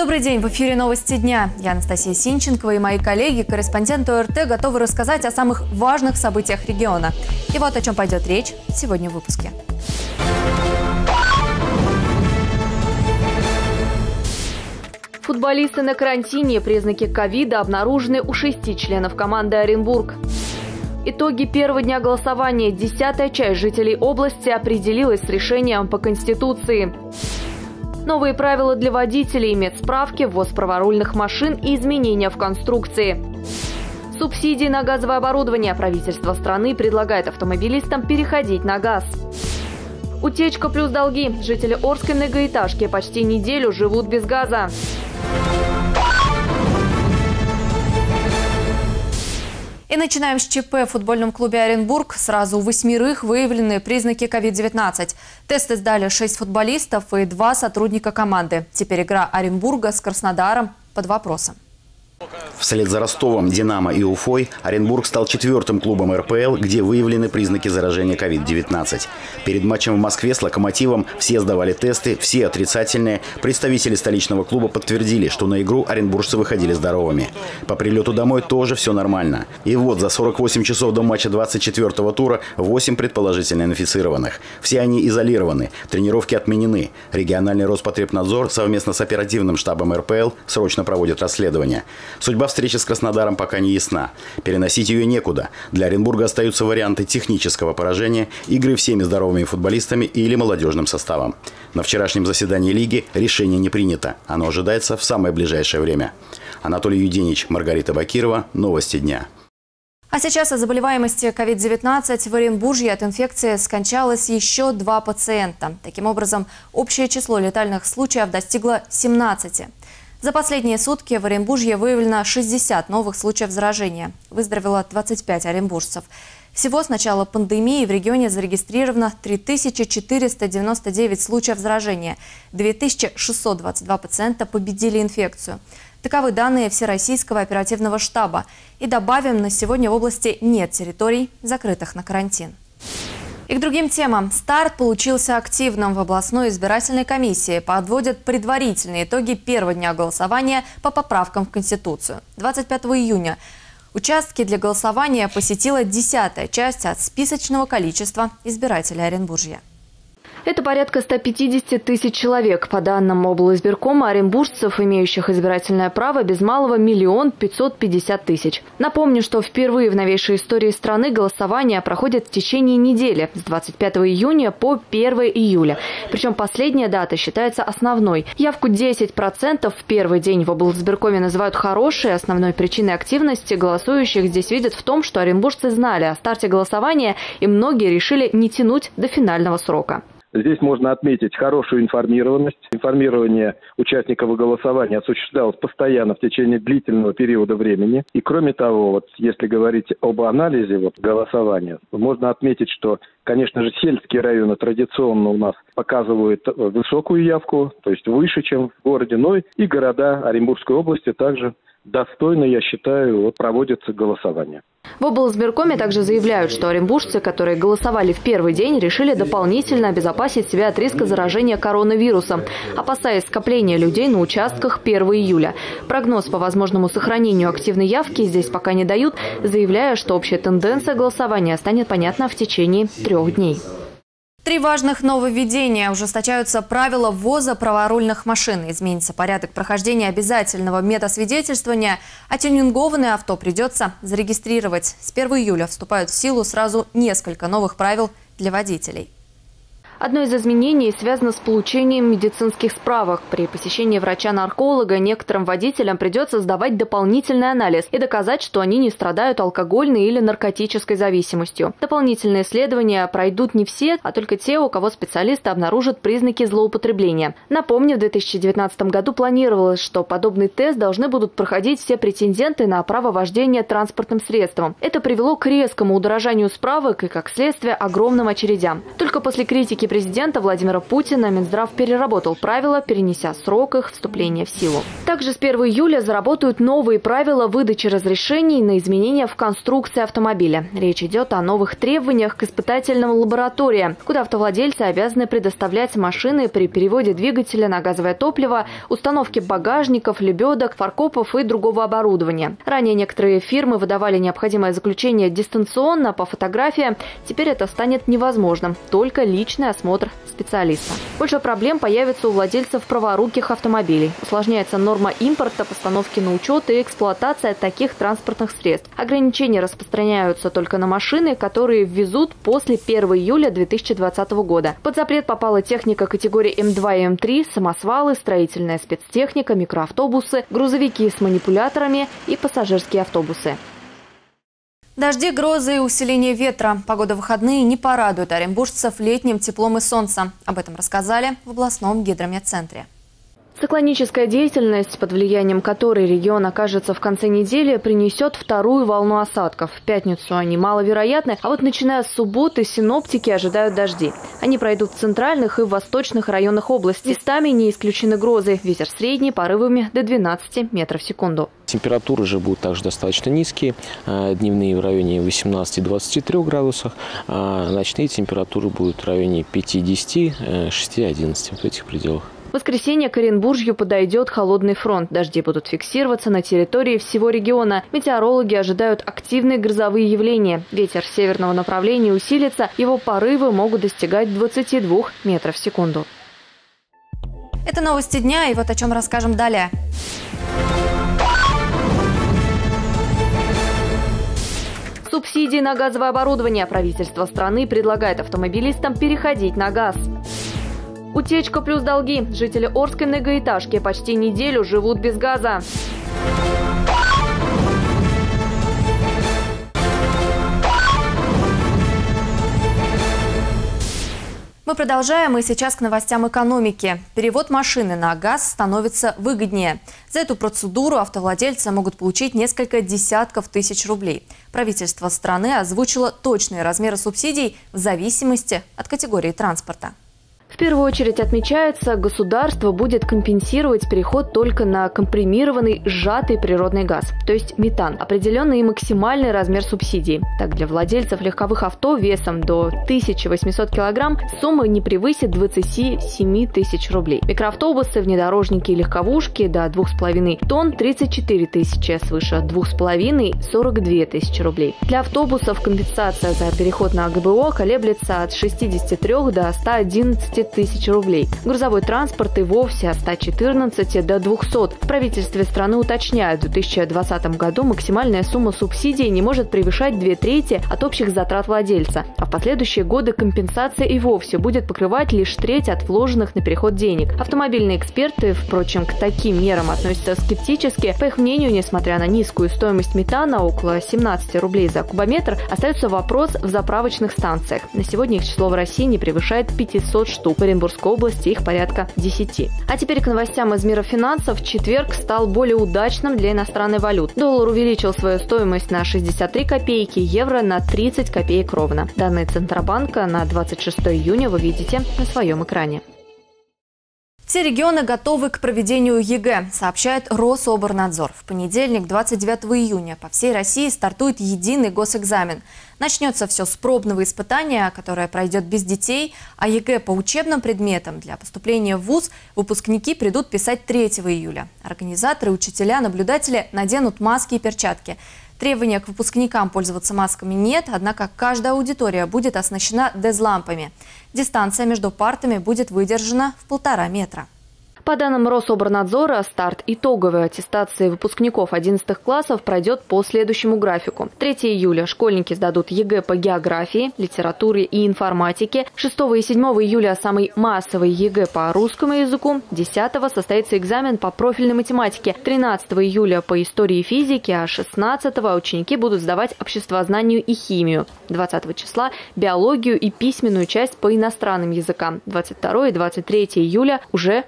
Добрый день, в эфире «Новости дня». Я Анастасия Синченкова и мои коллеги, корреспонденты ОРТ, готовы рассказать о самых важных событиях региона. И вот о чем пойдет речь сегодня в выпуске. Футболисты на карантине. Признаки ковида обнаружены у 6 членов команды «Оренбург». Итоги первого дня голосования. 10-я часть жителей области определилась с решением по Конституции. Новые правила для водителей, медсправки, ввоз праворульных машин и изменения в конструкции. Субсидии на газовое оборудование. Правительство страны предлагает автомобилистам переходить на газ. Утечка плюс долги. Жители Орской многоэтажки почти неделю живут без газа. И начинаем с ЧП. В футбольном клубе «Оренбург» сразу у 8 выявлены признаки COVID-19. Тесты сдали 6 футболистов и 2 сотрудника команды. Теперь игра Оренбурга с Краснодаром под вопросом. Вслед за Ростовом, Динамо и Уфой Оренбург стал 4-м клубом РПЛ, где выявлены признаки заражения COVID-19. Перед матчем в Москве с «Локомотивом» все сдавали тесты, все отрицательные. Представители столичного клуба подтвердили, что на игру оренбуржцы выходили здоровыми. По прилету домой тоже все нормально. И вот за 48 часов до матча 24-го тура 8 предположительно инфицированных. Все они изолированы, тренировки отменены. Региональный Роспотребнадзор совместно с оперативным штабом РПЛ срочно проводит расследование. Судьба встречи с Краснодаром пока не ясна. Переносить ее некуда. Для Оренбурга остаются варианты технического поражения, игры всеми здоровыми футболистами или молодежным составом. На вчерашнем заседании лиги решение не принято. Оно ожидается в самое ближайшее время. Анатолий Юденич, Маргарита Бакирова. Новости дня. А сейчас о заболеваемости COVID-19 в Оренбурге от инфекции скончалось еще 2 пациента. Таким образом, общее число летальных случаев достигло 17. За последние сутки в Оренбурге выявлено 60 новых случаев заражения. Выздоровело 25 оренбуржцев. Всего с начала пандемии в регионе зарегистрировано 3499 случаев заражения. 2622 пациента победили инфекцию. Таковы данные Всероссийского оперативного штаба. И добавим, на сегодня в области нет территорий, закрытых на карантин. И к другим темам. Старт получился активным. В областной избирательной комиссии подводят предварительные итоги первого дня голосования по поправкам в Конституцию. 25 июня участки для голосования посетила 10-я часть от списочного количества избирателей Оренбуржья. Это порядка 150 тысяч человек. По данным облизбиркома, оренбуржцев, имеющих избирательное право, без малого 1 550 000. Напомню, что впервые в новейшей истории страны голосование проходит в течение недели с 25 июня по 1 июля. Причем последняя дата считается основной. Явку 10% в первый день в облизбиркоме называют хорошей. Основной причиной активности голосующих здесь видят в том, что оренбуржцы знали о старте голосования, и многие решили не тянуть до финального срока. Здесь можно отметить хорошую информированность. Информирование участников голосования осуществлялось постоянно в течение длительного периода времени. И кроме того, если говорить об анализе голосования, можно отметить, что, конечно же, сельские районы традиционно у нас показывают высокую явку, то есть выше, чем в городе, но и города Оренбургской области также достойно, я считаю, проводится голосование. В облизбиркоме также заявляют, что оренбуржцы, которые голосовали в первый день, решили дополнительно обезопасить себя от риска заражения коронавирусом, опасаясь скопления людей на участках 1 июля. Прогноз по возможному сохранению активной явки здесь пока не дают, заявляя, что общая тенденция голосования станет понятна в течение 3 дней. 3 важных нововведения. Ужесточаются правила ввоза праворульных машин. Изменится порядок прохождения обязательного медосвидетельствования, а тюнингованное авто придется зарегистрировать. С 1 июля вступают в силу сразу несколько новых правил для водителей. Одно из изменений связано с получением медицинских справок. При посещении врача-нарколога некоторым водителям придется сдавать дополнительный анализ и доказать, что они не страдают алкогольной или наркотической зависимостью. Дополнительные исследования пройдут не все, а только те, у кого специалисты обнаружат признаки злоупотребления. Напомню, в 2019 году планировалось, что подобный тест должны будут проходить все претенденты на право вождения транспортным средством. Это привело к резкому удорожанию справок и, как следствие, огромным очередям. Только после критики президента Владимира Путина Минздрав переработал правила, перенеся срок их вступления в силу. Также с 1 июля заработают новые правила выдачи разрешений на изменения в конструкции автомобиля. Речь идет о новых требованиях к испытательным лабораториям, куда автовладельцы обязаны предоставлять машины при переводе двигателя на газовое топливо, установке багажников, лебедок, фаркопов и другого оборудования. Ранее некоторые фирмы выдавали необходимое заключение дистанционно по фотографии. Теперь это станет невозможным. Только личный осмотр специалиста. Больше проблем появится у владельцев праворуких автомобилей. Усложняется норма импорта, постановки на учет и эксплуатация таких транспортных средств. Ограничения распространяются только на машины, которые ввезут после 1 июля 2020 года. Под запрет попала техника категории М2 и М3, самосвалы, строительная спецтехника, микроавтобусы, грузовики с манипуляторами и пассажирские автобусы. Дожди, грозы и усиление ветра. Погода в выходные не порадует оренбуржцев летним теплом и солнцем. Об этом рассказали в областном гидрометцентре. Циклоническая деятельность, под влиянием которой регион окажется в конце недели, принесет вторую волну осадков. В пятницу они маловероятны, а вот начиная с субботы синоптики ожидают дожди. Они пройдут в центральных и восточных районах области. Местами не исключены грозы. Ветер средний, порывами до 12 метров в секунду. Температуры же будут также достаточно низкие. Дневные в районе 18-23 градусов. Ночные температуры будут в районе 5-10, 6-11 в этих пределах. В воскресенье к Оренбуржью подойдет холодный фронт. Дожди будут фиксироваться на территории всего региона. Метеорологи ожидают активные грозовые явления. Ветер северного направления усилится. Его порывы могут достигать 22 метров в секунду. Это новости дня, и вот о чем расскажем далее. Субсидии на газовое оборудование. Правительство страны предлагает автомобилистам переходить на газ. Утечка плюс долги. Жители Орской многоэтажки почти неделю живут без газа. Мы продолжаем, и сейчас к новостям экономики. Перевод машины на газ становится выгоднее. За эту процедуру автовладельцы могут получить несколько десятков тысяч рублей. Правительство страны озвучило точные размеры субсидий в зависимости от категории транспорта. В первую очередь отмечается, государство будет компенсировать переход только на компримированный сжатый природный газ, то есть метан. Определенный и максимальный размер субсидий. Так, для владельцев легковых авто весом до 1800 килограмм сумма не превысит 27 тысяч рублей. Микроавтобусы, внедорожники и легковушки до 2,5 тонн 34 тысячи, свыше 2,5 – 42 тысячи рублей. Для автобусов компенсация за переход на ГБО колеблется от 63 до 111 тысяч рублей. Грузовой транспорт и вовсе от 114 до 200. В правительстве страны уточняют, в 2020 году максимальная сумма субсидий не может превышать 2/3 от общих затрат владельца. А в последующие годы компенсация и вовсе будет покрывать лишь треть от вложенных на переход денег. Автомобильные эксперты, впрочем, к таким мерам относятся скептически. По их мнению, несмотря на низкую стоимость метана, около 17 рублей за кубометр, остается вопрос в заправочных станциях. На сегодня их число в России не превышает 500 штук. В Оренбургской области их порядка 10. А теперь к новостям из мира финансов. Четверг стал более удачным для иностранной валют. Доллар увеличил свою стоимость на 63 копейки, евро на 30 копеек ровно. Данные Центробанка на 26 июня вы видите на своем экране. Все регионы готовы к проведению ЕГЭ, сообщает Рособорнадзор. В понедельник, 29 июня, по всей России стартует единый госэкзамен. Начнется все с пробного испытания, которое пройдет без детей, а ЕГЭ по учебным предметам для поступления в вуз выпускники придут писать 3 июля. Организаторы, учителя, наблюдатели наденут маски и перчатки. Требования к выпускникам пользоваться масками нет, однако каждая аудитория будет оснащена дезлампами. Дистанция между партами будет выдержана в 1,5 метра. По данным Рособорнадзора, старт итоговой аттестации выпускников 11 классов пройдет по следующему графику. 3 июля школьники сдадут ЕГЭ по географии, литературе и информатике. 6 и 7 июля самый массовый ЕГЭ по русскому языку. 10 состоится экзамен по профильной математике. 13 июля по истории и физике, а 16 ученики будут сдавать обществознанию и химию. 20 числа биологию и письменную часть по иностранным языкам. 22 и 23 июля уже устную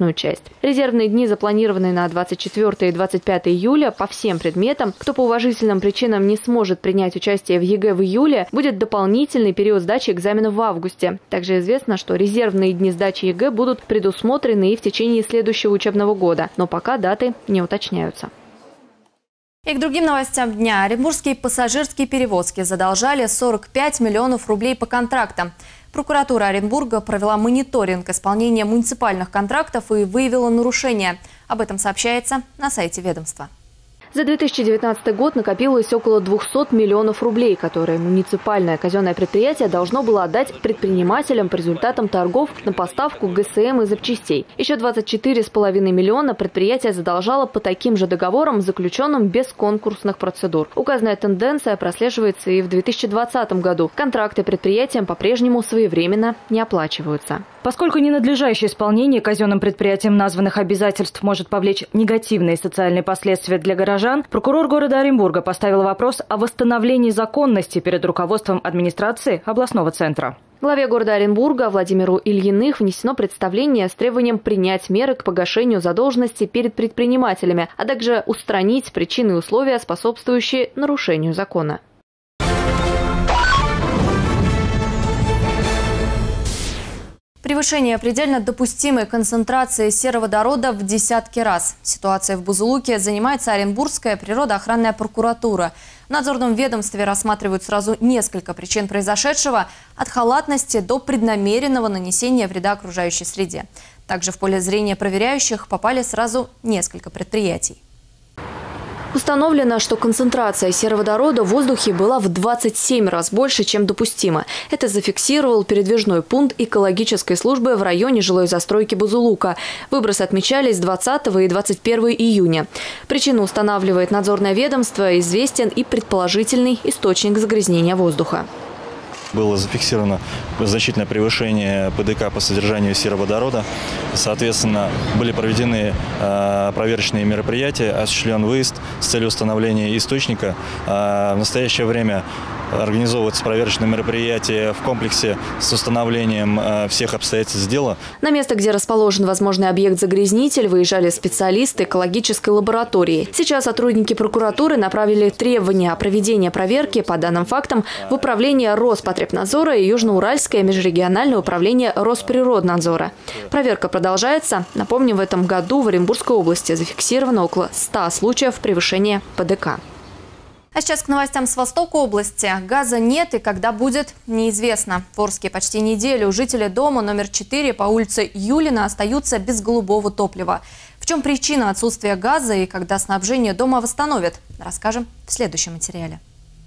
основную часть. Резервные дни запланированы на 24 и 25 июля по всем предметам. Кто по уважительным причинам не сможет принять участие в ЕГЭ в июле, будет дополнительный период сдачи экзаменов в августе. Также известно, что резервные дни сдачи ЕГЭ будут предусмотрены и в течение следующего учебного года, но пока даты не уточняются. И к другим новостям дня. Оренбургские пассажирские перевозки задолжали 45 миллионов рублей по контрактам. Прокуратура Оренбурга провела мониторинг исполнения муниципальных контрактов и выявила нарушения. Об этом сообщается на сайте ведомства. За 2019 год накопилось около 200 миллионов рублей, которые муниципальное казенное предприятие должно было отдать предпринимателям по результатам торгов на поставку ГСМ и запчастей. Еще 24,5 миллиона предприятие задолжало по таким же договорам, заключенным без конкурсных процедур. Указанная тенденция прослеживается и в 2020 году. Контракты предприятиям по-прежнему своевременно не оплачиваются. Поскольку ненадлежащее исполнение казенным предприятием названных обязательств может повлечь негативные социальные последствия для горожан, прокурор города Оренбурга поставил вопрос о восстановлении законности перед руководством администрации областного центра. Главе города Оренбурга Владимиру Ильиных внесено представление с требованием принять меры к погашению задолженности перед предпринимателями, а также устранить причины и условия, способствующие нарушению закона. Превышение предельно допустимой концентрации сероводорода в десятки раз. Ситуацией в Бузулуке занимается Оренбургская природоохранная прокуратура. В надзорном ведомстве рассматривают сразу несколько причин произошедшего – от халатности до преднамеренного нанесения вреда окружающей среде. Также в поле зрения проверяющих попали сразу несколько предприятий. Установлено, что концентрация сероводорода в воздухе была в 27 раз больше, чем допустимо. Это зафиксировал передвижной пункт экологической службы в районе жилой застройки Бузулука. Выбросы отмечались 20 и 21 июня. Причину устанавливает надзорное ведомство, известен и предположительный источник загрязнения воздуха. Было зафиксировано значительное превышение ПДК по содержанию сероводорода. Соответственно, были проведены проверочные мероприятия, осуществлен выезд с целью установления источника. В настоящее время организовываются проверочные мероприятия в комплексе с установлением всех обстоятельств дела. На место, где расположен возможный объект-загрязнитель, выезжали специалисты экологической лаборатории. Сейчас сотрудники прокуратуры направили требования о проведении проверки по данным фактам в управление Роспотребнадзора и Южноуральское межрегиональное управление Росприроднадзора. Проверка продолжается. Напомним, в этом году в Оренбургской области зафиксировано около 100 случаев превышения ПДК. А сейчас к новостям с Востока области. Газа нет и когда будет, неизвестно. В Орске почти неделю жители дома номер 4 по улице Юлина остаются без голубого топлива. В чем причина отсутствия газа и когда снабжение дома восстановят, расскажем в следующем материале.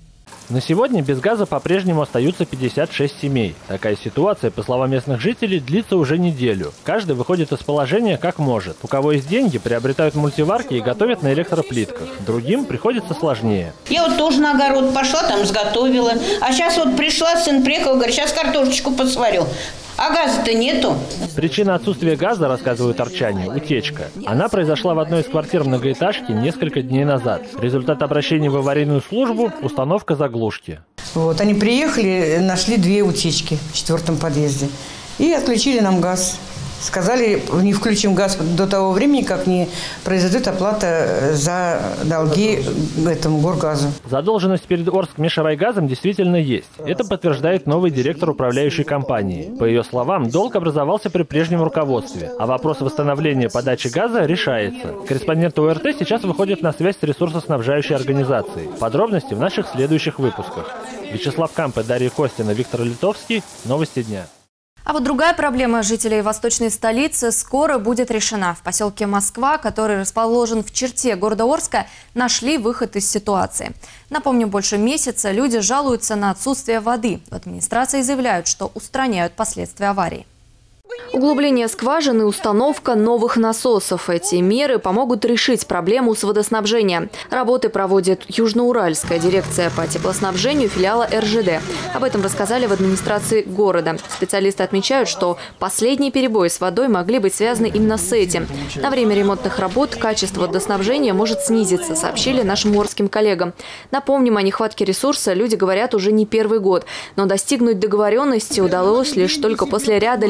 На сегодня без газа по-прежнему остаются 56 семей. Такая ситуация, по словам местных жителей, длится уже неделю. Каждый выходит из положения как может. У кого есть деньги, приобретают мультиварки и готовят на электроплитках. Другим приходится сложнее. Я вот тоже на огород пошла, там сготовила. А сейчас вот пришла, сын приехал, говорит, сейчас картошечку посварю. А газа-то нету. Причина отсутствия газа, рассказывают арчане, утечка. Она произошла в одной из квартир многоэтажки несколько дней назад. Результат обращения в аварийную службу – установка заглушки. Вот, они приехали, нашли 2 утечки в 4-м подъезде и отключили нам газ. Сказали, не включим газ до того времени, как не произойдет оплата за долги этому Горгазу. Задолженность перед Орскмешрайгазом действительно есть. Это подтверждает новый директор управляющей компании. По ее словам, долг образовался при прежнем руководстве, а вопрос восстановления подачи газа решается. Корреспонденты ОРТ сейчас выходят на связь с ресурсоснабжающей организацией. Подробности в наших следующих выпусках. Вячеслав Кампе, Дарья Костина, Виктор Литовский. Новости дня. А вот другая проблема жителей восточной столицы скоро будет решена. В поселке Москва, который расположен в черте города Орска, нашли выход из ситуации. Напомню, больше месяца люди жалуются на отсутствие воды. В администрации заявляют, что устраняют последствия аварии. Углубление скважин и установка новых насосов. Эти меры помогут решить проблему с водоснабжением. Работы проводит Южноуральская дирекция по теплоснабжению филиала РЖД. Об этом рассказали в администрации города. Специалисты отмечают, что последние перебои с водой могли быть связаны именно с этим. На время ремонтных работ качество водоснабжения может снизиться, сообщили нашим орским коллегам. Напомним, о нехватке ресурса люди говорят уже не первый год. Но достигнуть договоренности удалось лишь только после ряда личных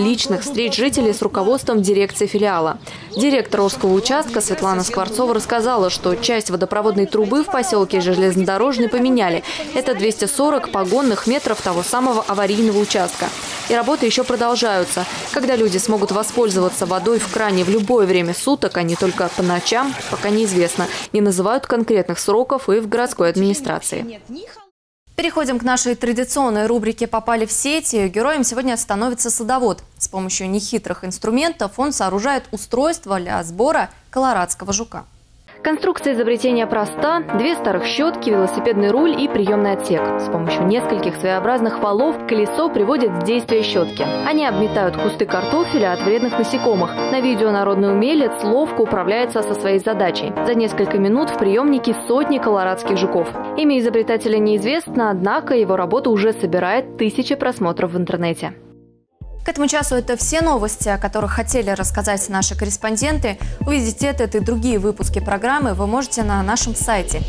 встреч жителей с руководством дирекции филиала. Директор Орского участка Светлана Скворцова рассказала, что часть водопроводной трубы в поселке Железнодорожный поменяли. Это 240 погонных метров того самого аварийного участка. И работы еще продолжаются. Когда люди смогут воспользоваться водой в кране в любое время суток, а не только по ночам, пока неизвестно. Не называют конкретных сроков и в городской администрации. Переходим к нашей традиционной рубрике «Попали в сеть». Ее героем сегодня становится садовод. С помощью нехитрых инструментов он сооружает устройство для сбора колорадского жука. Конструкция изобретения проста. 2 старых щетки, велосипедный руль и приемный отсек. С помощью нескольких своеобразных валов колесо приводит в действие щетки. Они обметают кусты картофеля от вредных насекомых. На видео народный умелец ловко управляется со своей задачей. За несколько минут в приемнике сотни колорадских жуков. Имя изобретателя неизвестно, однако его работа уже собирает тысячи просмотров в интернете. К этому часу это все новости, о которых хотели рассказать наши корреспонденты. Увидеть этот и другие выпуски программы вы можете на нашем сайте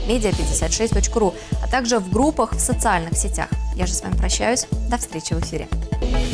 media56.ru, а также в группах в социальных сетях. Я же с вами прощаюсь. До встречи в эфире.